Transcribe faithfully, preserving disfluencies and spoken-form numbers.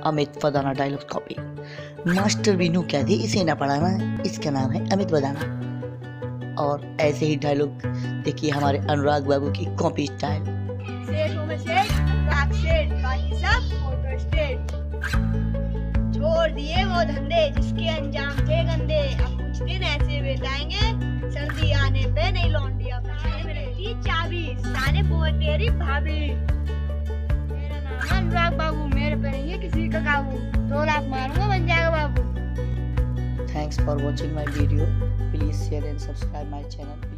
Amit Vadana dialogue copy. Master Vinu क्या थी इसे ना पढ़ाना, इसका नाम है अमित वदाना। और ऐसे ही डायलॉग देखिए हमारे अनुराग बाबू की कॉपी स्टाइल। छोड़ दिए वो धंधे जिसके अंजाम थे गंदे, अब कुछ दिन ऐसे बिताएंगे सर्दी आने पे नहीं लौंडिया मेरी चाबी सारे बोए तेरी भाभी। मेरा नाम अनुराग बाबू, मेरे पे नहीं है किसी का काबू, दो लाख मारूंगा बन जाएगा बाबू। Thanks for watching my video. Please share and subscribe my channel.